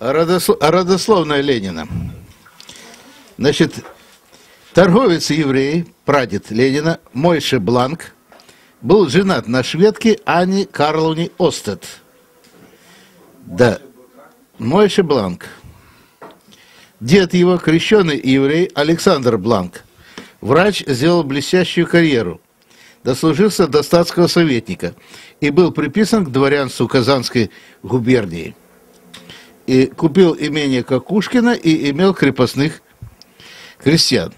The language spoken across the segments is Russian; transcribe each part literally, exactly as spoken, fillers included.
родослов... родословная Ленина. Значит, торговец-еврей, прадед Ленина, Мойше Бланк, был женат на шведке Анне Карловне Остед. Да, Мойше Бланк. Дед его, крещеный еврей Александр Бланк, врач, сделал блестящую карьеру, дослужился до статского советника и был приписан к дворянству Казанской губернии. И купил имение Кокушкина и имел крепостных крестьян.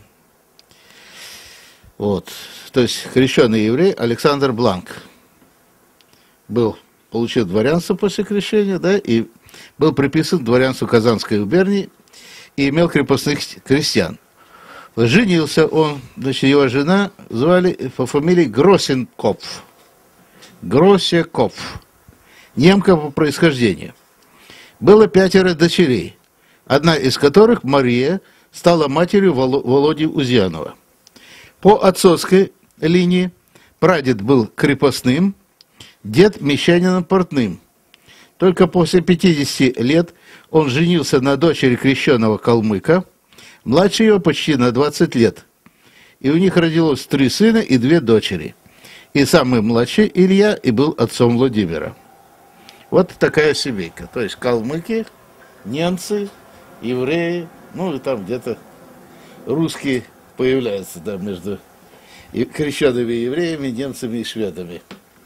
Вот. То есть крещеный еврей Александр Бланк был, получил дворянство после крещения, да, и был приписан к дворянству Казанской губернии и имел крепостных крестьян. Женился он, значит, его жена звали по фамилии Гроссенкопф. Гроссекопф. Немка по происхождению. Было пятеро дочерей, одна из которых, Мария, стала матерью Володи Узьянова. По отцовской линии прадед был крепостным, дед мещанином портным. Только после пятидесяти лет он женился на дочери крещеного калмыка, младше его почти на двадцать лет. И у них родилось три сына и две дочери. И самый младший Илья и был отцом Владимира. Вот такая семейка. То есть калмыки, немцы, евреи, ну и там где-то русские появляются, да, между крещенными евреями, немцами и шведами.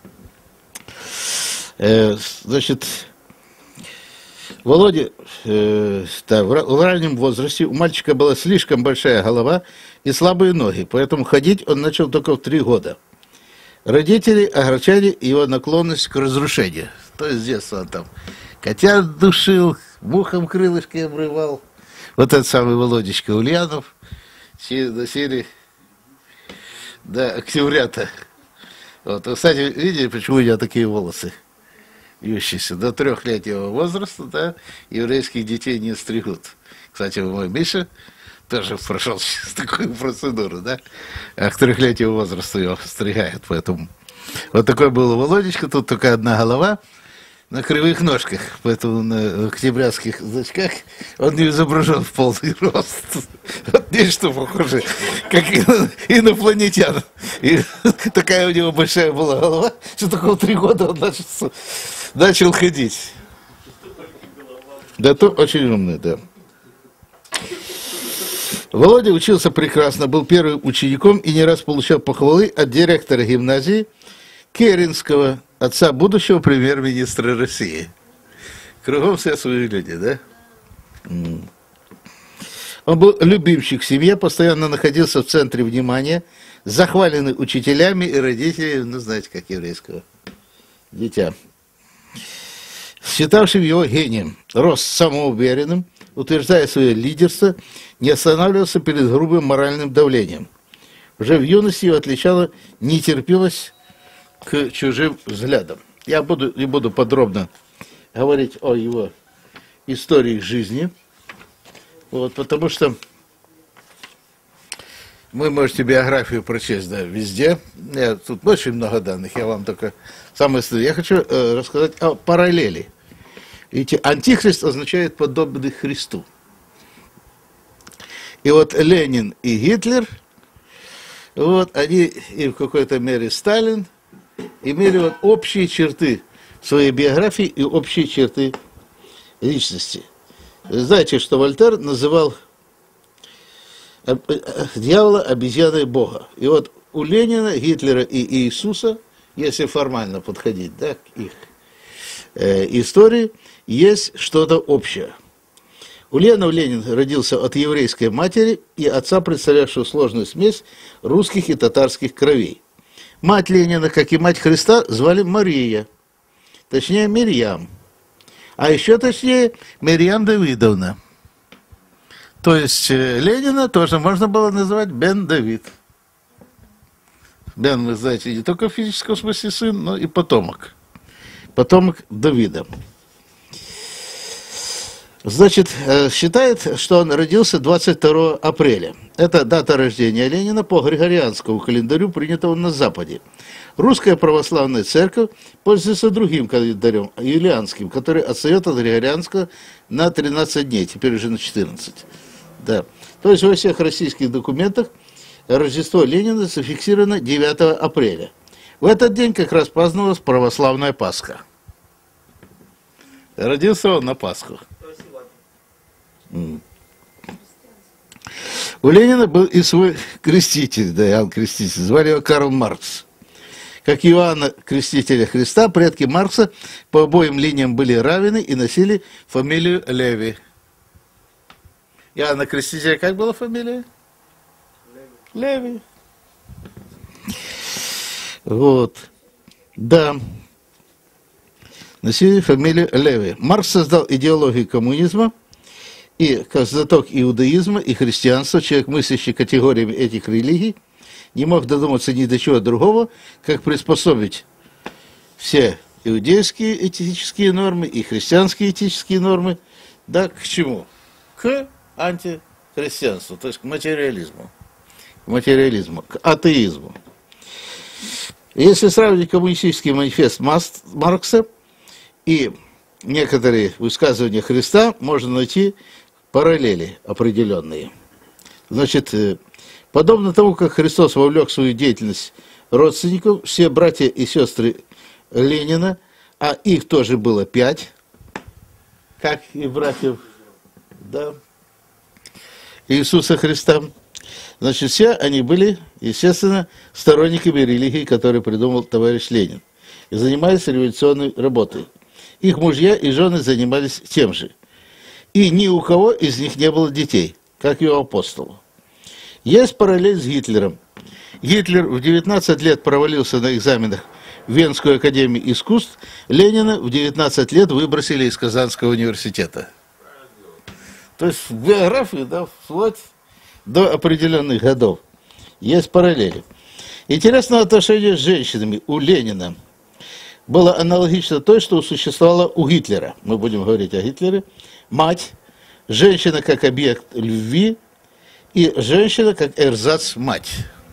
Э, значит, Володя, э, да, в, в раннем возрасте у мальчика была слишком большая голова и слабые ноги, поэтому ходить он начал только в три года. Родители огорчали его наклонность к разрушению. То есть с детства он там котят душил, мухом крылышки обрывал. Вот этот самый Володечка Ульянов носили до октября-то. Вот. Вы, кстати, видели, почему у меня такие волосы вьющиеся? До трехлетнего возраста, да, еврейских детей не стригут. Кстати, мой Миша тоже прошел такую процедуру, да, а к трехлетнему возрасту его стригают, поэтому вот такой был Володечка, тут только одна голова на кривых ножках, поэтому на октябрятских значках он не изображен в полный рост. Вот нечто похоже, как инопланетян. И такая у него большая была голова, что такого три года он начал, начал ходить. Да, то очень умный, да. Володя учился прекрасно, был первым учеником и не раз получал похвалы от директора гимназии Керенского, отца будущего премьер-министра России. Кругом все свои люди, да? Он был любимчик в семье, постоянно находился в центре внимания, захваленный учителями и родителями, ну, знаете, как еврейского дитя. Считавшим его гением, рос самоуверенным, утверждая свое лидерство, не останавливался перед грубым моральным давлением. Уже в юности его отличала нетерпимость к чужим взглядам. Я буду, не буду подробно говорить о его истории жизни, вот, потому что вы можете биографию прочесть, да, везде. Я, тут очень много данных, я вам только самое основное. Я хочу э, рассказать о параллели. Видите, антихрист означает подобный Христу. И вот Ленин и Гитлер, вот они, и в какой-то мере Сталин, имели вот общие черты своей биографии и общие черты личности. Вы знаете, что Вольтер называл дьявола обезьяной Бога. И вот у Ленина, Гитлера и Иисуса, если формально подходить, да, к их э, истории, есть что-то общее. У Ленина Ленин родился от еврейской матери и отца, представлявшего сложную смесь русских и татарских кровей. Мать Ленина, как и мать Христа, звали Мария, точнее Мирьям, а еще точнее Мирьям Давидовна. То есть Ленина тоже можно было называть Бен Давид. Бен, вы знаете, не только в физическом смысле сын, но и потомок. Потомок Давида. Значит, считает, что он родился двадцать второго апреля. Это дата рождения Ленина по григорианскому календарю, принятого на Западе. Русская православная церковь пользуется другим календарем, юлианским, который отстает от григорианского на тринадцать дней, теперь уже на четырнадцать. Да. То есть во всех российских документах Рождество Ленина зафиксировано девятого апреля. В этот день как раз праздновалась православная Пасха. Родился он на Пасху. У Ленина был и свой креститель, да, Иоанн Креститель, звали его Карл Маркс. Как Иоанна Крестителя Христа, предки Маркса по обоим линиям были раввины и носили фамилию Леви. Иоанна Крестителя как была фамилия? Леви. Леви. Вот. Да. Носили фамилию Леви. Маркс создал идеологию коммунизма, и как знаток иудаизма и христианства, человек, мыслящий категориями этих религий, не мог додуматься ни до чего другого, как приспособить все иудейские этические нормы и христианские этические нормы, да, к чему? К антихристианству, то есть к материализму. К материализму, к атеизму. Если сравнить коммунистический манифест Маркса и некоторые высказывания Христа, можно найти параллели определенные. Значит, подобно тому, как Христос вовлек в свою деятельность родственников, все братья и сестры Ленина, а их тоже было пять, как и братьев, да, Иисуса Христа, значит, все они были, естественно, сторонниками религии, которую придумал товарищ Ленин, и занимались революционной работой. Их мужья и жены занимались тем же. И ни у кого из них не было детей, как и у апостола. Есть параллель с Гитлером. Гитлер в девятнадцать лет провалился на экзаменах в Венскую академию искусств, Ленина в девятнадцать лет выбросили из Казанского университета. То есть в биографии, да, вплоть до определенных годов есть параллели. Интересное отношение с женщинами у Ленина было аналогично той, что существовало у Гитлера. Мы будем говорить о Гитлере. Мать, женщина как объект любви и женщина как эрзац-мать.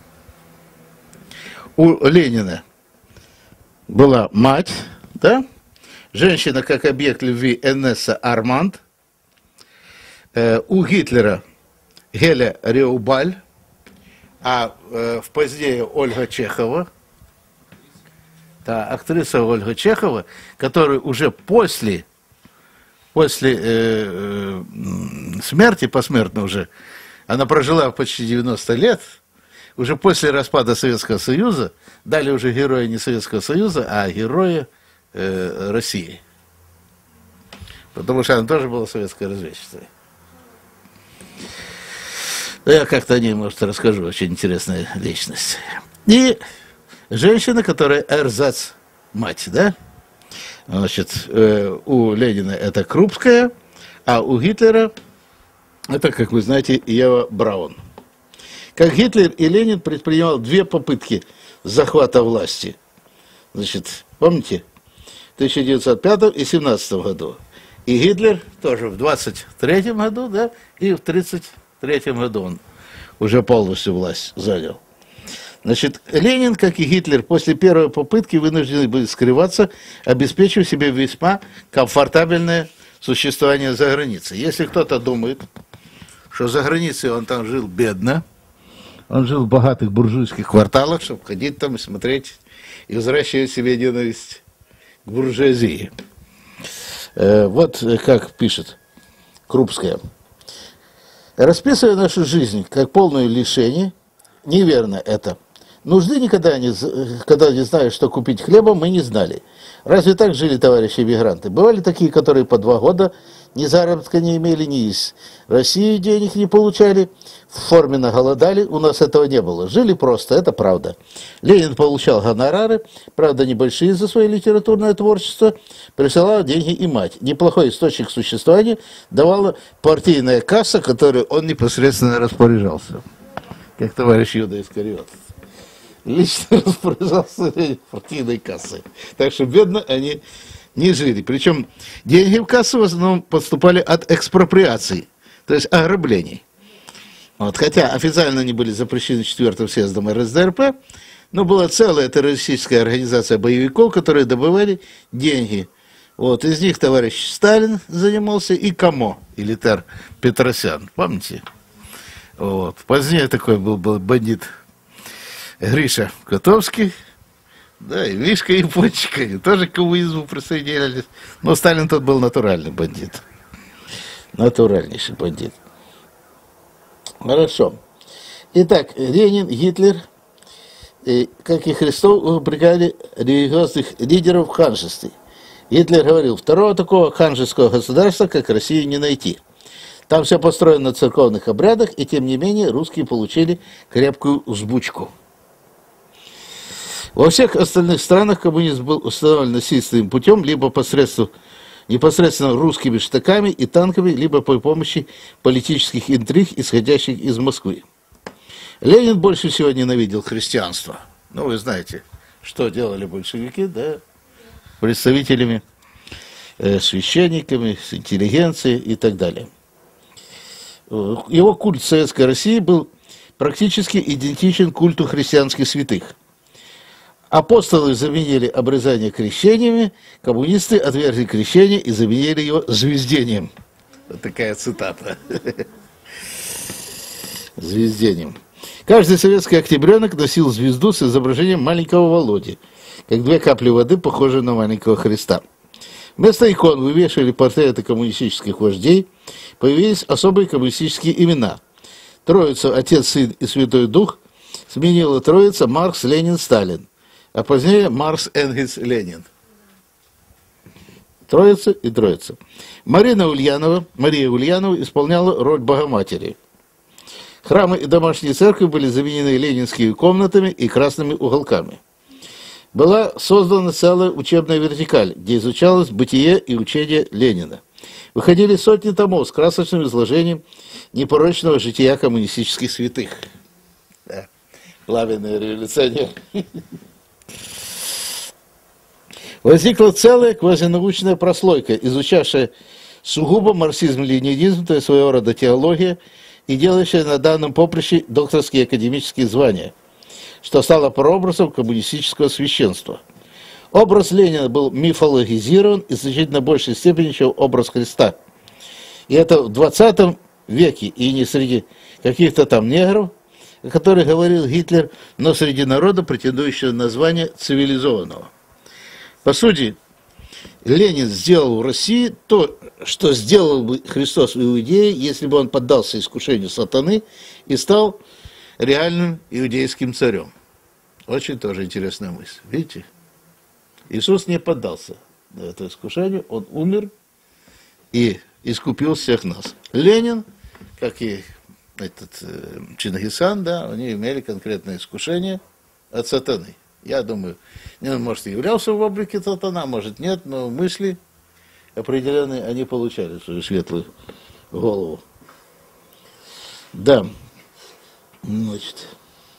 У Ленина была мать, да? Женщина как объект любви Энесса Арманд. Э, у Гитлера Геля Реубаль, а э, в позднее Ольга Чехова. Та актриса Ольга Чехова, которая уже после, после э, э, смерти, посмертно уже, она прожила почти девяносто лет, уже после распада Советского Союза, дали уже героя не Советского Союза, а героя э, России. Потому что она тоже была советской разведчицей. Я как-то о ней, может, расскажу, очень интересная личность. И женщина, которая эрзац мать, да? Значит, э, у Ленина это Крупская, а у Гитлера это, как вы знаете, Ева Браун. Как Гитлер и Ленин предпринимал две попытки захвата власти. Значит, помните, в тысяча девятьсот пятом и семнадцатом году. И Гитлер тоже в двадцать третьем году, да, и в тридцать третьем году он уже полностью власть занял. Значит, Ленин, как и Гитлер, после первой попытки вынуждены были скрываться, обеспечив себе весьма комфортабельное существование за границей. Если кто-то думает, что за границей он там жил бедно, он жил в богатых буржуйских кварталах, чтобы ходить там и смотреть, и взращивать себе ненависть к буржуазии. Э, вот как пишет Крупская. Расписывая нашу жизнь как полное лишение, неверно это. Нужды никогда не, когда не знаешь, что купить хлеба, мы не знали. Разве так жили товарищи эмигранты? Бывали такие, которые по два года ни заработка не имели, ни из России денег не получали, в форме наголодали, у нас этого не было. Жили просто, это правда. Ленин получал гонорары, правда небольшие за свое литературное творчество, присылал деньги и мать. Неплохой источник существования давала партийная касса, которой он непосредственно распоряжался. Как товарищ Иуда Искариот. Лично распоряжался партийной кассой. Так что бедно они не жили. Причем деньги в кассу в основном поступали от экспроприаций, то есть ограблений. Вот, хотя официально они были запрещены четвёртым съездом эр эс дэ эр пэ, но была целая террористическая организация боевиков, которые добывали деньги. Вот, из них товарищ Сталин занимался и Камо, Илитар Петросян, помните? Вот. Позднее такой был, был бандит Гриша Котовский, да, и Мишка Япончик, они тоже к коммунизму присоединялись. Но Сталин тот был натуральный бандит. Натуральнейший бандит. Хорошо. Итак, Ленин, Гитлер, и, как и Христов, упрекали религиозных лидеров в ханжестве. Гитлер говорил, второго такого ханжеского государства, как Россия, не найти. Там все построено на церковных обрядах, и тем не менее русские получили крепкую узбучку. Во всех остальных странах коммунизм был установлен насильственным путем, либо посредством, непосредственно русскими штыками и танками, либо при помощи политических интриг, исходящих из Москвы. Ленин больше всего ненавидел христианство. Ну, вы знаете, что делали большевики, да, представителями, э, священниками, с интеллигенцией и так далее. Его культ в Советской России был практически идентичен культу христианских святых. Апостолы заменили обрезание крещениями, коммунисты отвергли крещение и заменили его звездением. Вот такая цитата. Звездением. Каждый советский октябренок носил звезду с изображением маленького Володи, как две капли воды, похожие на маленького Христа. Вместо икон вывешивали портреты коммунистических вождей, появились особые коммунистические имена. Троица, Отец, Сын и Святой Дух сменила троица Маркс, Ленин, Сталин, а позднее Маркс, Энгельс, Ленин. Троица и троица. Марина Ульянова, Мария Ульянова исполняла роль Богоматери. Храмы и домашние церкви были заменены ленинскими комнатами и красными уголками. Была создана целая учебная вертикаль, где изучалось бытие и учение Ленина. Выходили сотни томов с красочным изложением непорочного жития коммунистических святых. Да. Пламенные революционеры. Возникла целая квазинаучная прослойка, изучавшая сугубо марксизм-ленинизм, то есть своего рода теология, и делающая на данном поприще докторские академические звания, что стало прообразом коммунистического священства. Образ Ленина был мифологизирован и в значительно большей степени, чем образ Христа. И это в двадцатом веке, и не среди каких-то там негров, о которых говорил Гитлер, но среди народа, претендующего на название цивилизованного. По сути, Ленин сделал в России то, что сделал бы Христос в Иудее, если бы он поддался искушению сатаны и стал реальным иудейским царем. Очень тоже интересная мысль. Видите? Иисус не поддался этому искушению, он умер и искупил всех нас. Ленин, как и этот э, Чингисхан, да, они имели конкретное искушение от сатаны. Я думаю, он, может, и являлся в облике сатана, может, нет, но мысли определенные они получали в свою светлую голову. Да. Значит.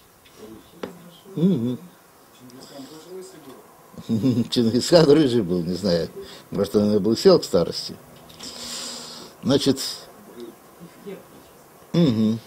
Угу. Чингисхан рыжий был, не знаю. Может, он был сел к старости. Значит. Угу.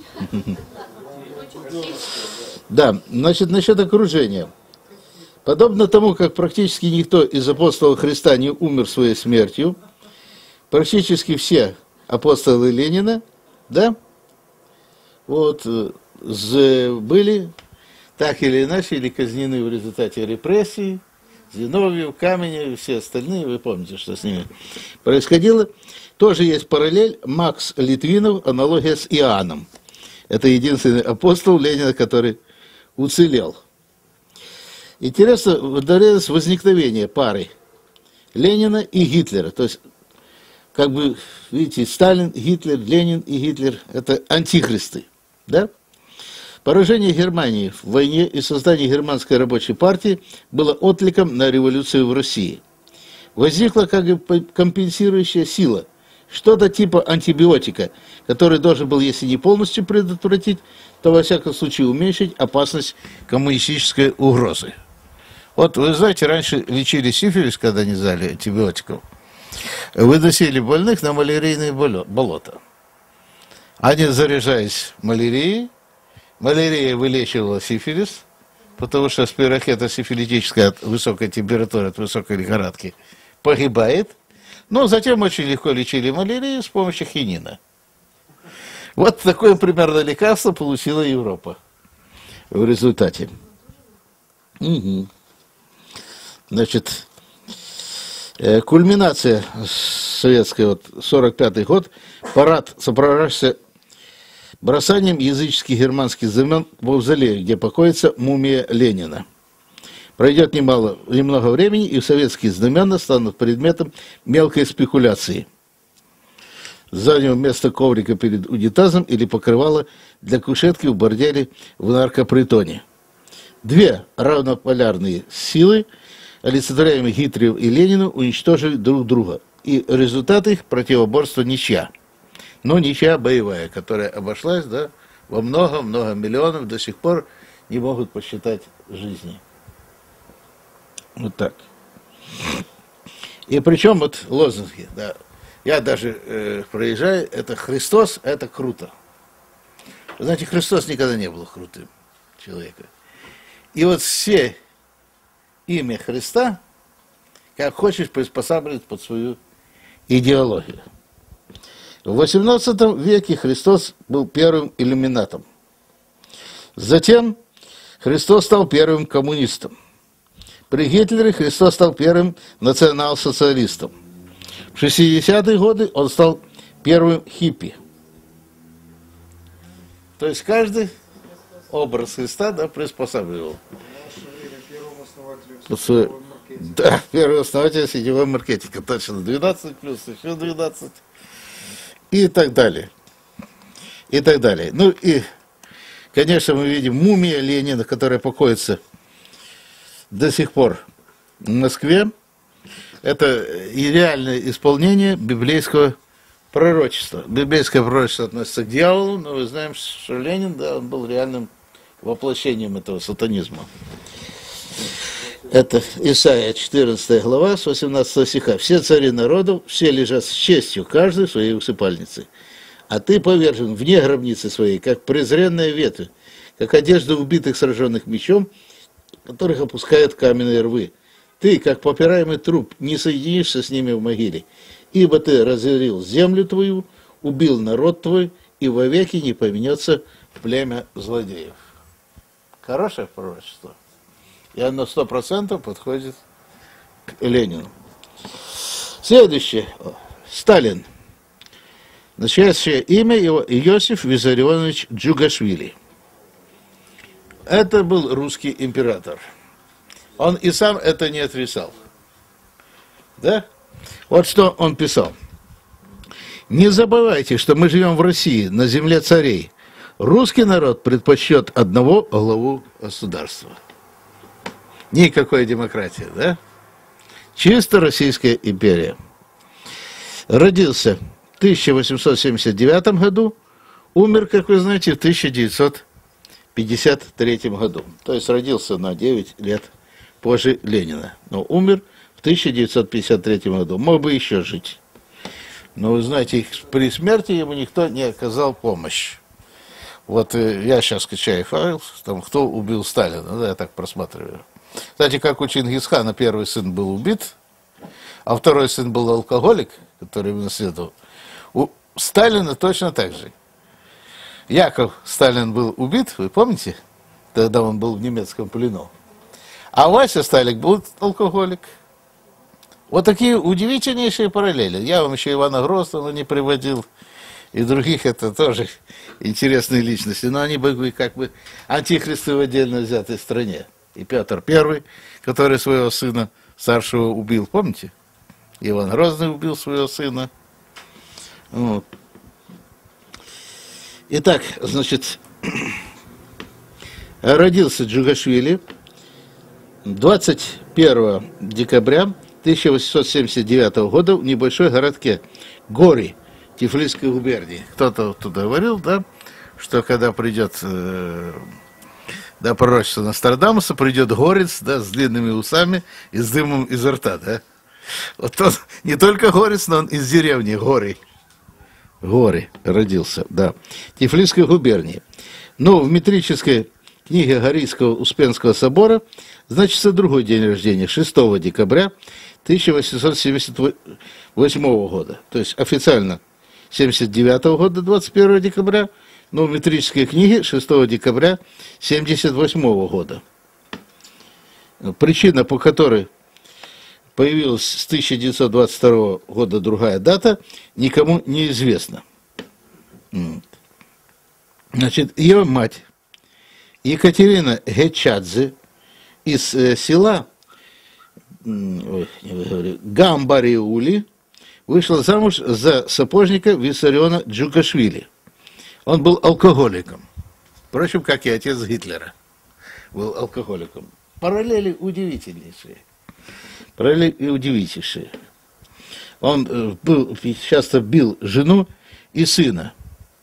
Да, значит, насчет окружения. Подобно тому, как практически никто из апостолов Христа не умер своей смертью, практически все апостолы Ленина, да, вот, были так или иначе или казнены в результате репрессий. Зиновьев, Каменев и все остальные, вы помните, что с ними происходило. Тоже есть параллель. Макс Литвинов, аналогия с Иоанном. Это единственный апостол Ленина, который уцелел. Интересно, ударилось возникновение пары Ленина и Гитлера. То есть, как бы, видите, Сталин, Гитлер, Ленин и Гитлер – это антихристы, да? Поражение Германии в войне и создание германской рабочей партии было откликом на революцию в России. Возникла как бы компенсирующая сила, что-то типа антибиотика, который должен был, если не полностью предотвратить, то во всяком случае уменьшить опасность коммунистической угрозы. Вот вы знаете, раньше лечили сифилис, когда не дали антибиотиков. Выносили больных на малярийные болота. Они заряжались малярией, малярия вылечивала сифилис, потому что спирохета сифилитическая от высокой температуры, от высокой лихорадки погибает. Но затем очень легко лечили малярию с помощью хинина. Вот такое примерно лекарство получила Европа в результате. Угу. Значит, э, кульминация советская, вот сорок пятый год, парад сопровождался бросанием языческих германских знамен в мавзолее, где покоится мумия Ленина. Пройдет немало, немного времени, и советские знамена станут предметом мелкой спекуляции. Занял место коврика перед унитазом или покрывало для кушетки в борделе в наркопритоне. Две равнополярные силы, олицетворяемые Гитлеру и Ленину, уничтожили друг друга. И результат их противоборства ничья. Но ничья боевая, которая обошлась, да, во много-много миллионов, до сих пор не могут посчитать жизни. Вот так. И причем вот лозунги, да. Я даже э, проезжаю, это Христос, это круто. Вы знаете, Христос никогда не был крутым человеком. И вот все имя Христа, как хочешь, приспосабливать под свою идеологию. В восемнадцатом веке Христос был первым иллюминатом. Затем Христос стал первым коммунистом. При Гитлере Христос стал первым национал-социалистом. В шестидесятые годы он стал первым хиппи. То есть каждый образ Христа, да, приспосабливал. Да, первый основатель сетевого маркетинга, точно, двенадцать плюс, еще двенадцать. И так далее. И так далее. Ну и, конечно, мы видим мумия Ленина, которая покоится до сих пор в Москве. Это идеальное исполнение библейского пророчества. Библейское пророчество относится к дьяволу, но мы знаем, что Ленин, да, он был реальным воплощением этого сатанизма. Это Исайя четырнадцатая глава, с восемнадцатого стиха. «Все цари народов, все лежат с честью, каждый в своей усыпальнице. А ты повержен вне гробницы своей, как презренная ветвь, как одежда убитых, сраженных мечом, которых опускают каменные рвы. Ты, как попираемый труп, не соединишься с ними в могиле, ибо ты разорил землю твою, убил народ твой, и вовеки не поменется племя злодеев». Хорошее пророчество. И оно сто процентов подходит к Ленину. Следующее. Сталин. Настоящее имя его Иосиф Виссарионович Джугашвили. Это был русский император. Он и сам это не отрицал. Да? Вот что он писал. «Не забывайте, что мы живем в России, на земле царей. Русский народ предпочтет одного главу государства». Никакой демократии, да? Чисто Российская империя. Родился в тысяча восемьсот семьдесят девятом году, умер, как вы знаете, в тысяча девятьсот пятьдесят третьем году. То есть родился на девять лет позже Ленина. Но умер в тысяча девятьсот пятьдесят третьем году. Мог бы еще жить. Но вы знаете, при смерти ему никто не оказал помощь. Вот я сейчас скачаю файл, там, кто убил Сталина, да, я так просматриваю. Кстати, как у Чингисхана первый сын был убит, а второй сын был алкоголик, который его наследовал, у Сталина точно так же. Яков Сталин был убит, вы помните? Тогда он был в немецком плену. А Вася Сталин был алкоголик. Вот такие удивительнейшие параллели. Я вам еще Ивана Грозного не приводил, и других, это тоже интересные личности. Но они были как бы антихристы в отдельно взятой стране. И Петр Первый, который своего сына старшего убил, помните? Иван Грозный убил своего сына. Вот. Итак, значит, родился Джугашвили двадцать первого декабря тысяча восемьсот семьдесят девятого года в небольшой городке Гори, Тифлисской губернии. Кто-то туда говорил, да, что когда придет э, да, пророчество Нострадамуса, придет горец, да, с длинными усами и с дымом изо рта, да. Вот он не только горец, но он из деревни Горы. Горы родился, да. Тифлисской губернии. Но в метрической книге Горийского Успенского собора значится другой день рождения, шестого декабря тысяча восемьсот семьдесят восьмого года. То есть официально семьдесят девятого года, двадцать первого декабря, но в метрической книге шестого декабря семьдесят восьмого года. Причина, по которой появилась с тысяча девятьсот двадцать второго года другая дата, никому не известна. Значит, ее мать Екатерина Гечадзе из э, села ой, не выговорю, Гамбариули вышла замуж за сапожника Виссариона Джукашвили. Он был алкоголиком. Впрочем, как и отец Гитлера был алкоголиком. Параллели удивительнейшие. Параллели удивительнейшие. Он был, часто бил жену и сына.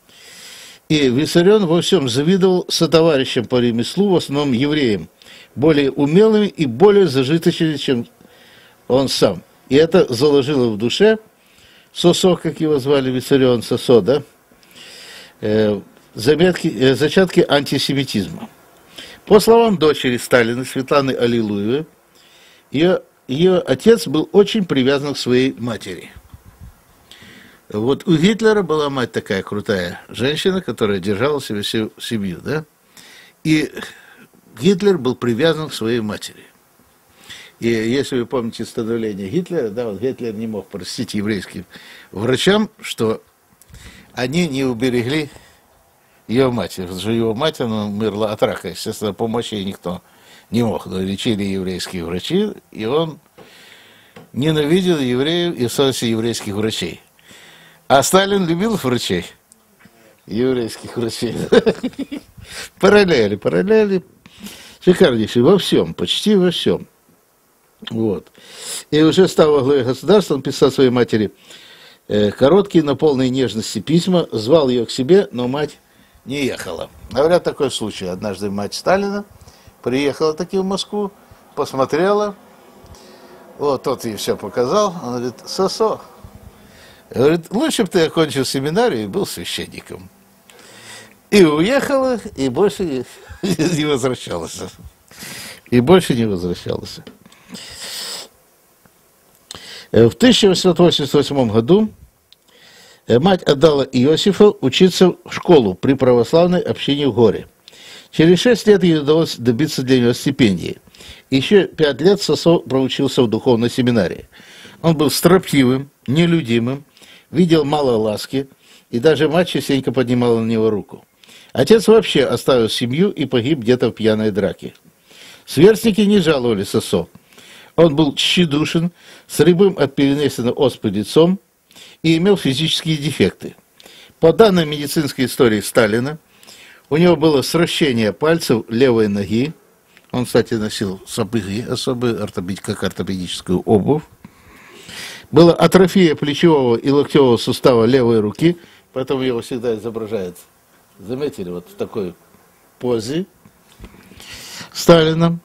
И Виссарион во всем завидовал сотоварищам по ремеслу, в основном евреям, более умелыми и более зажиточными, чем он сам. И это заложило в душе Сосо, как его звали, Виссарион Сосо, да, э, заметки, э, зачатки антисемитизма. По словам дочери Сталина, Светланы Аллилуевой, ее, ее отец был очень привязан к своей матери. Вот у Гитлера была мать такая крутая женщина, которая держала себе всю семью, да? И Гитлер был привязан к своей матери. И если вы помните становление Гитлера, да, вот Гитлер не мог простить еврейским врачам, что они не уберегли ее мать. Потому что его мать, она умерла от рака, естественно, помочь ей никто не мог. Но лечили еврейские врачи, и он ненавидел евреев и в особенности еврейских врачей. А Сталин любил врачей, еврейских врачей. Параллели, параллели. Шикарнейшие во всем, почти во всем. Вот. И уже став во главе государства, он писал своей матери э, короткие, но полные нежности письма, звал ее к себе, но мать не ехала. Говорят, такой случай. Однажды мать Сталина приехала таки в Москву, посмотрела, вот тот ей все показал, он говорит: Сосо. Говорит, лучше бы ты окончил семинарию и был священником. И уехала, и больше не, не возвращалась. И больше не возвращалась. В тысяча восемьсот восемьдесят восьмом году мать отдала Иосифа учиться в школу при православной общине в Горе. Через шесть лет ей удалось добиться для него стипендии. Еще пять лет Сосо проучился в духовной семинарии. Он был строптивым, нелюдимым, видел мало ласки, и даже мать частенько поднимала на него руку. Отец вообще оставил семью и погиб где-то в пьяной драке. Сверстники не жаловали Сосо. Он был тщедушен, с рябым от перенесенной оспы лицом и имел физические дефекты. По данным медицинской истории Сталина, у него было сращение пальцев левой ноги. Он, кстати, носил сапоги особые, как ортопедическую обувь. Была атрофия плечевого и локтевого сустава левой руки, поэтому его всегда изображают, заметили, вот в такой позе Сталина.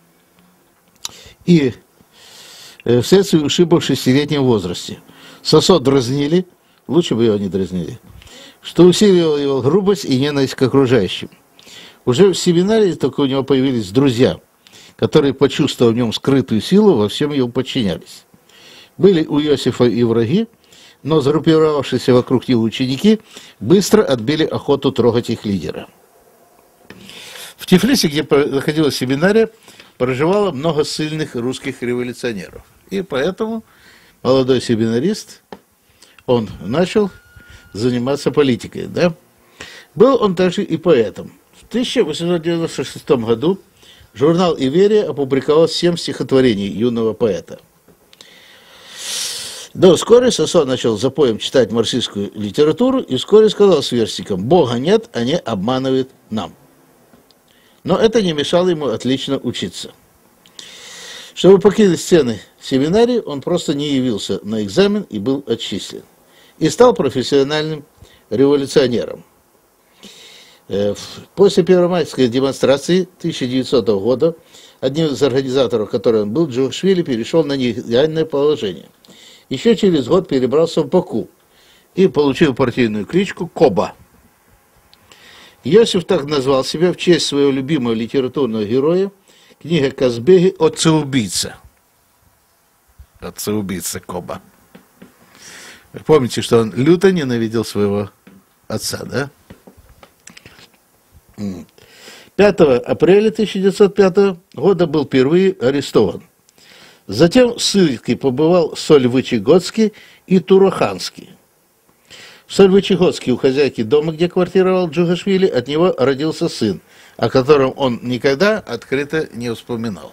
И э, вследствие ушиба в шестилетнем возрасте. Сосо дразнили, лучше бы его не дразнили, что усиливало его грубость и ненависть к окружающим. Уже в семинарии только у него появились друзья, которые, почувствовав в нем скрытую силу, во всем ему подчинялись. Были у Иосифа и враги, но сгруппировавшиеся вокруг него ученики быстро отбили охоту трогать их лидера. В Тифлисе, где находилась семинария, проживало много сильных русских революционеров. И поэтому молодой семинарист, он начал заниматься политикой. Да? Был он также и поэтом. В тысяча восемьсот девяносто шестом году журнал «Иверия» опубликовал семь стихотворений юного поэта. Но вскоре Сосо начал запоем читать марксистскую литературу и вскоре сказал сверстникам: «Бога нет, они обманывают нам». Но это не мешало ему отлично учиться. Чтобы покинуть стены семинарии, он просто не явился на экзамен и был отчислен. И стал профессиональным революционером. После первомайской демонстрации тысяча девятисотого года одним из организаторов, который он был, Джугашвили перешел на нелегальное положение. Еще через год перебрался в Баку и получил партийную кличку Коба. Иосиф так назвал себя в честь своего любимого литературного героя, книга Казбеги «Отца-убийца». Отца-убийца Коба. Вы помните, что он люто ненавидел своего отца, да? пятого апреля тысяча девятьсот пятого года был впервые арестован. Затем в ссылке побывал Сольвычегодский и Туроханский. В Сольвычегодске у хозяйки дома, где квартировал Джугашвили, от него родился сын, о котором он никогда открыто не вспоминал.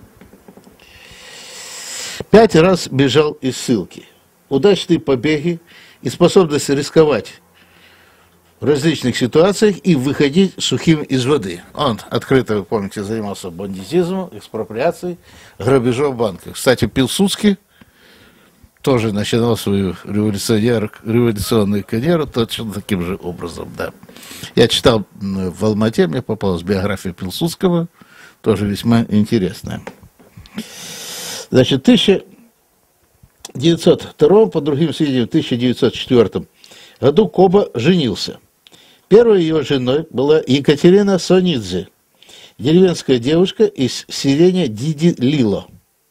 Пять раз бежал из ссылки. Удачные побеги и способность рисковать в различных ситуациях и выходить сухим из воды. Он открыто, вы помните, занимался бандитизмом, экспроприацией, грабежом в банках. Кстати, Пилсудский тоже начинал свою революционную карьеру точно таким же образом, да. Я читал в Алмате, мне попалась биография Пилсудского, тоже весьма интересная. Значит, в тысяча девятьсот втором, по другим сведениям, в тысяча девятьсот четвёртом году Коба женился. Первой его женой была Екатерина Сонидзе, деревенская девушка из селения Диди-Лило.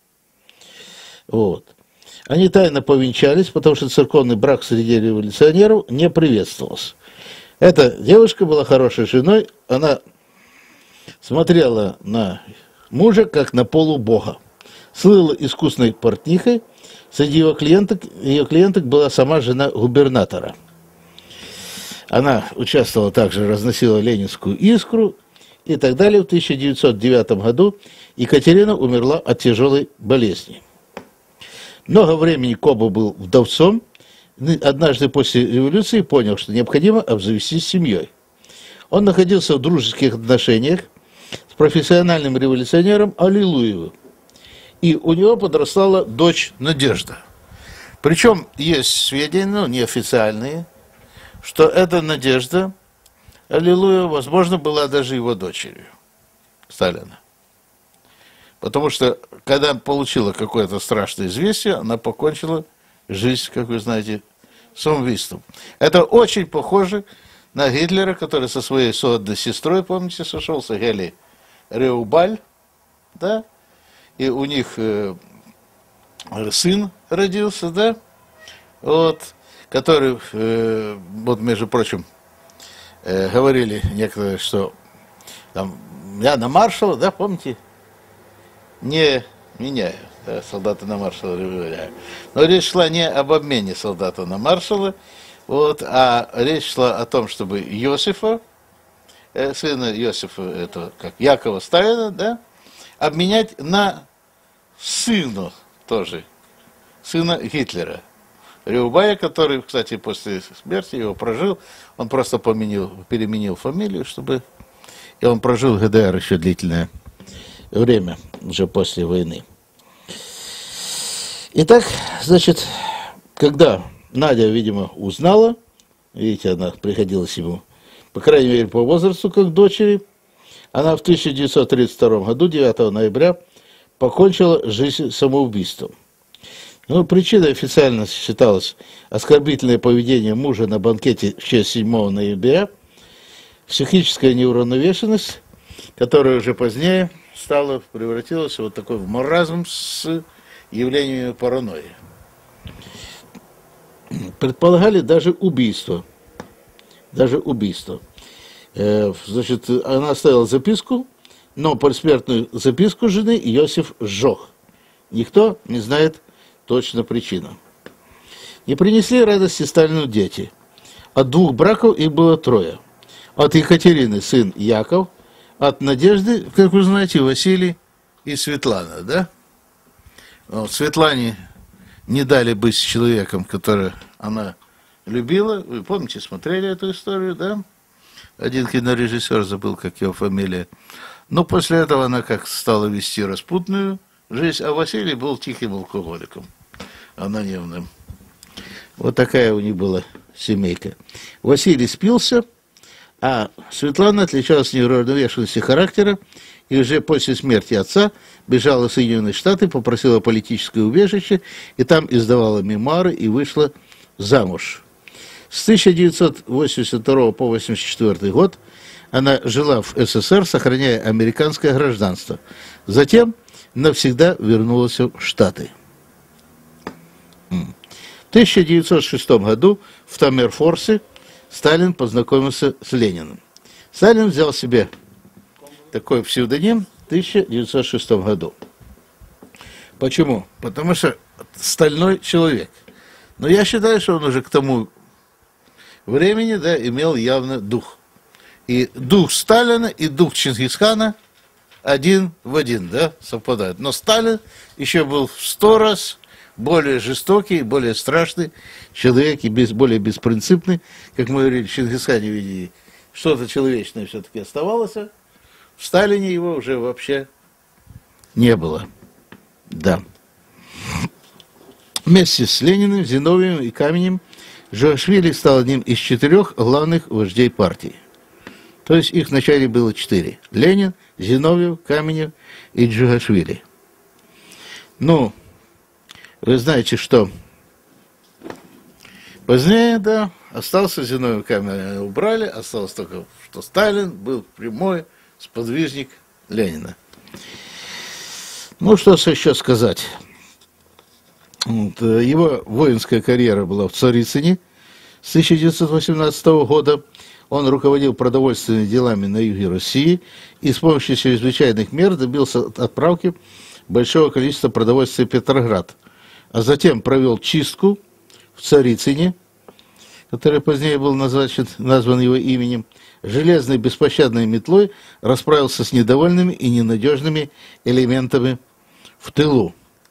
Вот. Они тайно повенчались, потому что церковный брак среди революционеров не приветствовался. Эта девушка была хорошей женой, она смотрела на мужа, как на полубога. Слыла искусной портнихой, среди его клиенток, ее клиенток была сама жена губернатора. Она участвовала также, разносила ленинскую искру и так далее. В тысяча девятьсот девятом году Екатерина умерла от тяжелой болезни. Много времени Коба был вдовцом. Однажды после революции понял, что необходимо обзавестись семьей. Он находился в дружеских отношениях с профессиональным революционером Аллилуевым. И у него подрастала дочь Надежда. Причем есть сведения, ну, неофициальные, что эта Надежда Аллилуева, возможно, была даже его дочерью Сталина. Потому что, когда получила какое-то страшное известие, она покончила жизнь, как вы знаете, самоубийством. Это очень похоже на Гитлера, который со своей сводной сестрой, помните, сошелся, Гели Реубаль, да, и у них э, сын родился, да, вот, который, э, вот, между прочим, э, говорили некоторые, что там, я на маршала, да, помните, не меняю, да, солдата на маршала меняю. Но речь шла не об обмене солдата на маршала, вот, а речь шла о том, чтобы Иосифа, э, сына Иосифа, это как Якова Сталина, да, обменять на сына тоже, сына Гитлера. Реубая, который, кстати, после смерти его прожил, он просто поменил, переменил фамилию, чтобы... И он прожил в ГДР еще длительное время, уже после войны. Итак, значит, когда Надя, видимо, узнала, видите, она приходилась ему, по крайней мере, по возрасту, как дочери, она в тысяча девятьсот тридцать втором году, девятого ноября, покончила жизнь самоубийством. Ну, причиной официально считалось оскорбительное поведение мужа на банкете в честь седьмого ноября, психическая неуравновешенность, которая уже позднее стала, превратилась в вот такой в маразм с явлениями паранойи. Предполагали даже убийство. Даже убийство. Э, значит, она оставила записку, но предсмертную записку жены Иосиф сжег. Никто не знает точно причину. Не принесли радости Сталину дети. От двух браков их было трое. От Екатерины сын Яков, от Надежды, как вы знаете, Василий и Светлана, да? Вот, Светлане не дали быть с человеком, который она любила. Вы помните, смотрели эту историю, да? Один кинорежиссер, забыл, как его фамилия. Но после этого она как стала вести распутную жизнь, а Василий был тихим алкоголиком, анонимным. Вот такая у них была семейка. Василий спился, А Светлана отличалась неуравновешенностью характера и уже после смерти отца бежала в Соединенные Штаты, попросила политическое убежище, и там издавала мемуары и вышла замуж. С тысяча девятьсот восемьдесят второго по восемьдесят четвёртый год она жила в СССР, сохраняя американское гражданство. Затем навсегда вернулась в Штаты. В тысяча девятьсот шестом году в Таммерфорсе Сталин познакомился с Лениным. Сталин взял себе такой псевдоним в тысяча девятьсот шестом году. Почему? Потому что стальной человек. Но я считаю, что он уже к тому времени, да, имел явно дух. И дух Сталина и дух Чингисхана один в один, да, совпадают. Но Сталин еще был в сто раз более жестокий, более страшный человек и без, более беспринципный. Как мы говорили, в Чингисхане видели, что-то человечное все-таки оставалось. В Сталине его уже вообще не было. Да. Вместе с Лениным, Зиновьевым и Каменем Джугашвили стал одним из четырех главных вождей партии. То есть их вначале было четыре. Ленин, Зиновьев, Каменев и Джугашвили. Ну, вы знаете, что позднее, да, остался Зиновьев, Каменев убрали, осталось только, что Сталин был прямой сподвижник Ленина. Ну, что еще сказать. Вот, его воинская карьера была в Царицыне с тысяча девятьсот восемнадцатого года. Он руководил продовольственными делами на юге России и с помощью чрезвычайных мер добился отправки большого количества продовольствия в Петроград. А затем провел чистку в Царицыне, который позднее был назначен, назван его именем, железной беспощадной метлой расправился с недовольными и ненадежными элементами в тылу.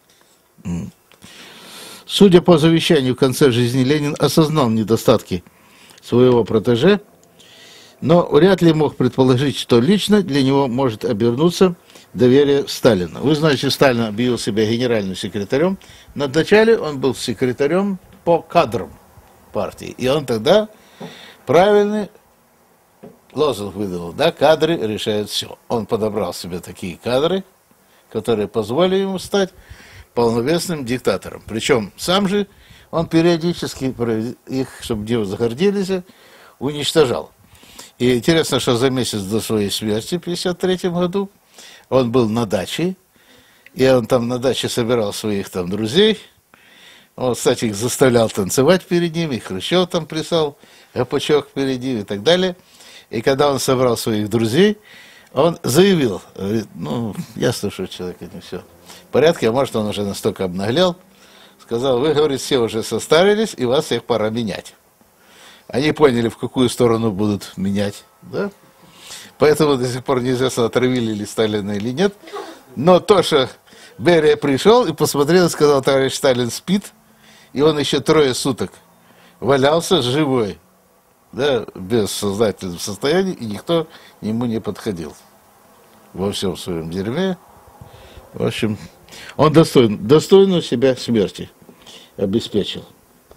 Судя по завещанию, в конце жизни Ленин осознал недостатки своего протеже, но вряд ли мог предположить, что лично для него может обернуться доверие Сталина. Вы знаете, Сталин объявил себя генеральным секретарем. Но вначале он был секретарем по кадрам партии. И он тогда правильный лозунг выдал, да, кадры решают все. Он подобрал себе такие кадры, которые позволили ему стать полновесным диктатором. Причем сам же он периодически их, чтобы девы загордились, уничтожал. И интересно, что за месяц до своей смерти в пятьдесят третьем году он был на даче, и он там на даче собирал своих там друзей. Он, кстати, их заставлял танцевать перед ним, и Хрущев там плясал, гопачок перед ним и так далее. И когда он собрал своих друзей, он заявил, говорит, ну, ясно, что человек не все в порядке, а может, он уже настолько обнаглел, сказал, вы, говорит, все уже состарились, и вас всех пора менять. Они поняли, в какую сторону будут менять, да? Поэтому до сих пор неизвестно, отравили ли Сталина или нет. Но то, что Берия пришел и посмотрел, и сказал, товарищ Сталин спит, и он еще трое суток валялся живой, да, без сознательного состояния, и никто к нему не подходил во всем своем дерьме. В общем, он достоин, достойную себя смерти обеспечил.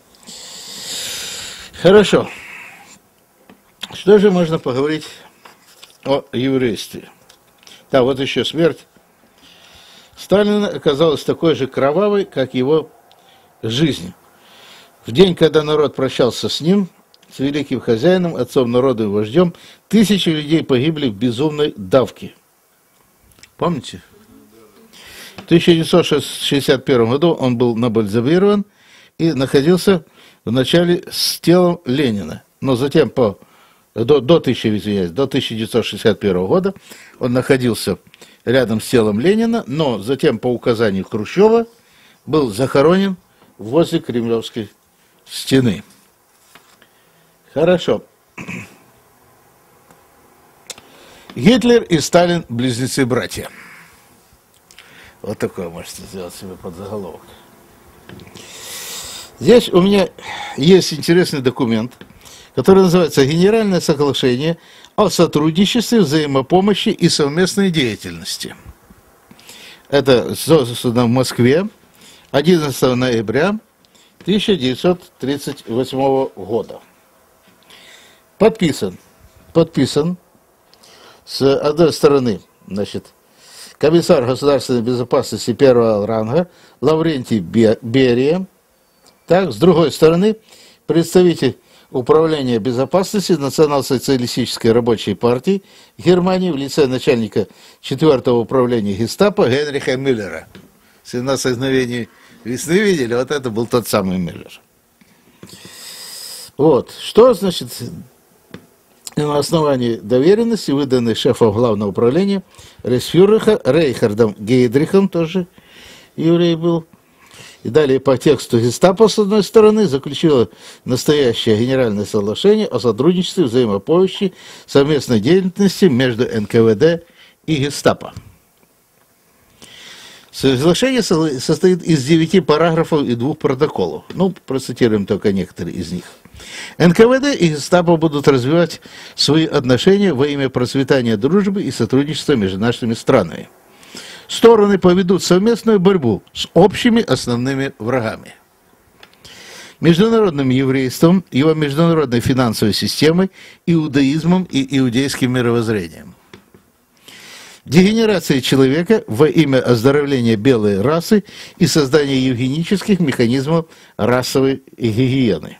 Хорошо. Что же можно поговорить о еврействе? Да, вот еще смерть Сталина оказалась такой же кровавой, как его жизнь. В день, когда народ прощался с ним, с великим хозяином, отцом народа и вождем, тысячи людей погибли в безумной давке. Помните? В тысяча девятьсот шестьдесят первом году он был набальзамирован и находился вначале с телом Ленина, но затем по, до, до, тысяча, извиняюсь, до тысяча девятьсот шестьдесят первого года он находился рядом с телом Ленина, но затем по указанию Хрущева был захоронен возле Кремлевской стены. Хорошо. Гитлер и Сталин – близнецы-братья. Вот такое можете сделать себе подзаголовок. Здесь у меня есть интересный документ, который называется «Генеральное соглашение о сотрудничестве, взаимопомощи и совместной деятельности». Это создано в Москве одиннадцатого ноября тысяча девятьсот тридцать восьмого года. Подписан подписан с одной стороны, значит, комиссар государственной безопасности первого ранга Лаврентий Берия, так, с другой стороны, представитель Управления безопасности Национал-социалистической рабочей партии Германии в лице начальника четвертого управления гестапо Генриха Мюллера. семнадцать мгновений весны видели, вот это был тот самый Мюллер. Вот, что значит на основании доверенности, выданной шефом главного управления Рейхсфюрера Рейхардом Гейдрихом, тоже еврей был. И далее по тексту гестапо, с одной стороны, заключило настоящее генеральное соглашение о сотрудничестве, взаимопомощи, совместной деятельности между эн ка вэ дэ и гестапо. Соглашение состоит из девяти параграфов и двух протоколов. Ну, процитируем только некоторые из них. эн ка вэ дэ и гестапо будут развивать свои отношения во имя процветания дружбы и сотрудничества между нашими странами. Стороны поведут совместную борьбу с общими основными врагами. Международным еврейством, его международной финансовой системой, иудаизмом и иудейским мировоззрением. Дегенерацией человека во имя оздоровления белой расы и создания евгенических механизмов расовой гигиены.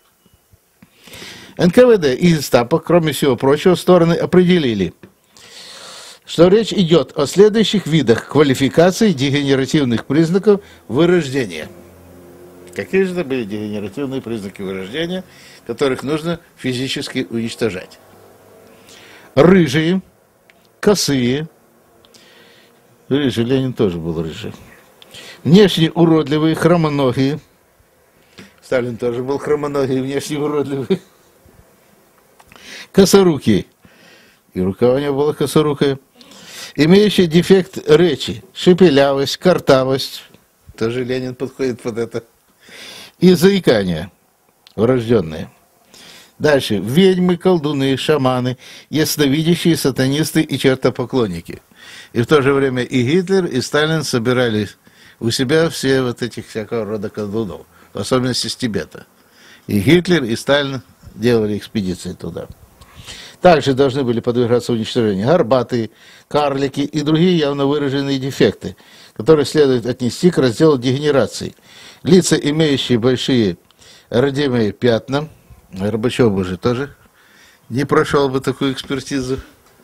эн ка вэ дэ и гестапо, кроме всего прочего, стороны определили, что речь идет о следующих видах квалификации дегенеративных признаков вырождения. Какие же это были дегенеративные признаки вырождения, которых нужно физически уничтожать? Рыжие, косые, рыжий, Ленин тоже был рыжий, внешне уродливые, хромоногие, Сталин тоже был хромоногий, внешне уродливый, косорукие, и рука у него была косорукая, имеющий дефект речи, шепелявость, картавость, тоже Ленин подходит под это, и заикание врожденные. Дальше. Ведьмы, колдуны, шаманы, ясновидящие, сатанисты и чертопоклонники. И в то же время и Гитлер, и Сталин собирали у себя все вот этих всякого рода колдунов, в особенности с Тибета. И Гитлер, и Сталин делали экспедиции туда. Также должны были подвергаться уничтожению горбатые, карлики и другие явно выраженные дефекты, которые следует отнести к разделу дегенерации. Лица, имеющие большие родимые пятна, Горбачев бы же тоже не прошел бы такую экспертизу,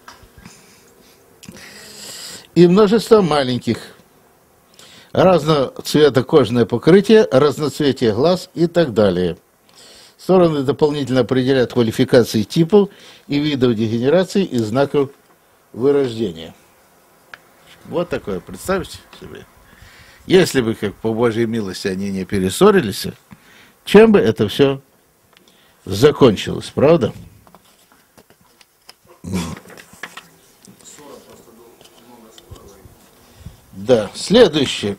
и множество маленьких, разного цвета кожное покрытие, разноцветие глаз и так далее. Стороны дополнительно определяют квалификации типов и видов дегенерации и знаков вырождения. Вот такое, представьте себе. Если бы, как по Божьей милости, они не перессорились, чем бы это все закончилось, правда? Да, следующий.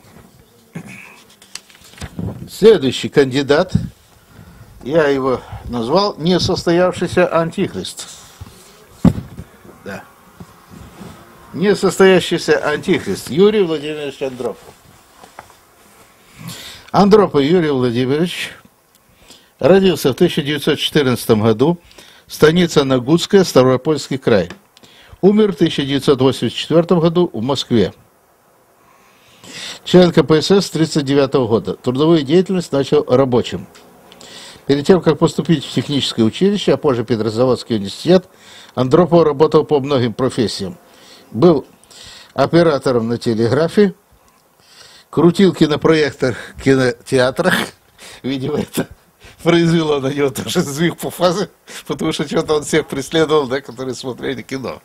Следующий кандидат. Я его назвал несостоявшийся антихрист. Да. Несостоящийся антихрист Юрий Владимирович Андропов. Андропов Юрий Владимирович родился в тысяча девятьсот четырнадцатом году, станица Нагутская, Ставропольский край. Умер в тысяча девятьсот восемьдесят четвёртом году в Москве. Член ка пэ эс эс с тридцать девятого года. Трудовую деятельность начал рабочим. Перед тем, как поступить в техническое училище, а позже Петрозаводский университет, Андропов работал по многим профессиям. Был оператором на телеграфе, крутил кинопроектор в кинотеатрах. Видимо, это произвело на него тоже сдвиг по фазе, потому что что-то он всех преследовал, да, которые смотрели кино.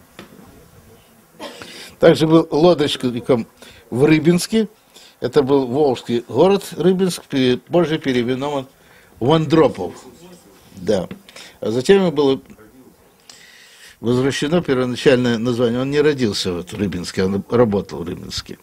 Также был лодочником в Рыбинске. Это был Волжский город Рыбинск, позже переименован в Андропов. Да. А затем ему было возвращено первоначальное название. Он не родился вот в Рыбинске, он работал в Рыбинске.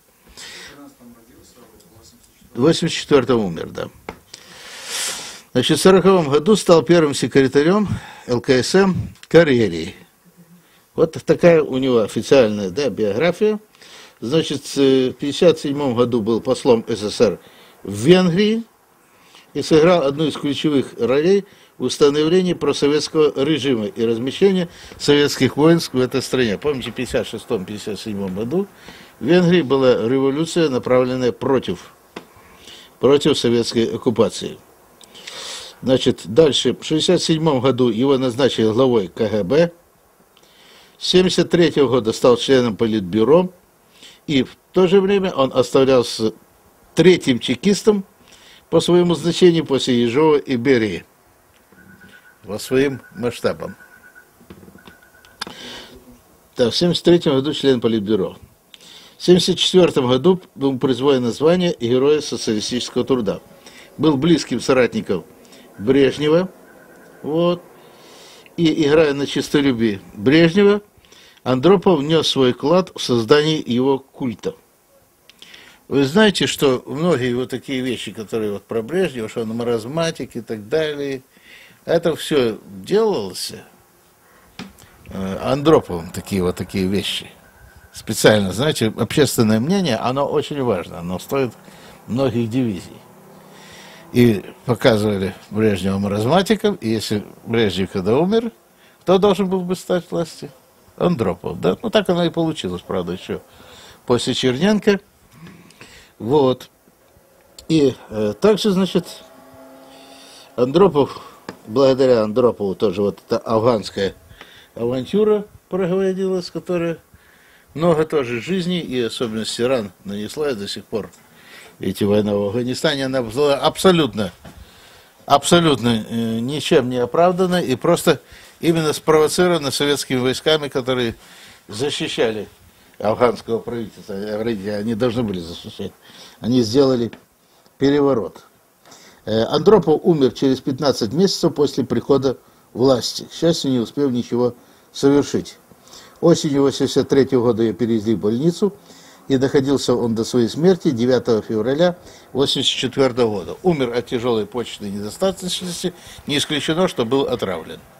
В восемьдесят четвёртом умер, да. Значит, в сороковом году стал первым секретарем эл ка эс эм Карелии. Вот такая у него официальная, да, биография. Значит, в пятьдесят седьмом году был послом эс эс эс эр в Венгрии и сыграл одну из ключевых ролей установления просоветского режима и размещения советских войск в этой стране. Помните, в пятьдесят шестом — пятьдесят седьмом году в Венгрии была революция, направленная против, против советской оккупации. Значит, дальше, в шестьдесят седьмом году его назначили главой ка гэ бэ, с семьдесят третьего года стал членом Политбюро, и в то же время он оставался третьим чекистом по своему значению после Ежова и Берии, по своим масштабам. Так, в семьдесят третьем году член Политбюро. В семьдесят четвёртом году был присвоено звание Героя социалистического труда. Был близким соратником Брежнева, вот, и, играя на честолюбии Брежнева, Андропов внес свой вклад в создание его культа. Вы знаете, что многие вот такие вещи, которые вот про Брежнева, что он маразматик и так далее, это все делалось Андроповым, такие вот такие вещи. Специально, знаете, общественное мнение, оно очень важно, оно стоит многих дивизий. И показывали Брежнева маразматиком, и если Брежнев когда умер, кто должен был бы стать властью? Андропов, да? Ну, так оно и получилось, правда, еще после Черненко. Вот. И э, также, значит, Андропов, благодаря Андропову тоже вот эта афганская авантюра проговорилась, которая много тоже жизни и особенности ран нанесла, и до сих пор, видите, война в Афганистане, она была абсолютно, абсолютно э, ничем не оправдана и просто именно спровоцирована советскими войсками, которые защищали афганского правительства. Они должны были защищать. Они сделали переворот. Э, Андропов умер через пятнадцать месяцев после прихода власти. К счастью, не успел ничего совершить. Осенью восемьдесят третьего года ее перевезли в больницу, и находился он до своей смерти девятого февраля восемьдесят четвёртого года. Умер от тяжелой почечной недостаточности, не исключено, что был отравлен.